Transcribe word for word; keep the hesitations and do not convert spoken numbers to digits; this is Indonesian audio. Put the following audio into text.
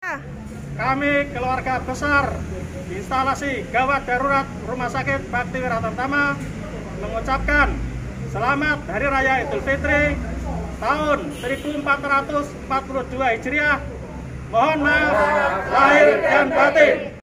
Kami keluarga besar instalasi gawat darurat Rumah Sakit Bakti Wiratama mengucapkan selamat Hari Raya Idul Fitri tahun seribu empat ratus empat puluh dua Hijriah. Mohon maaf lahir dan batin.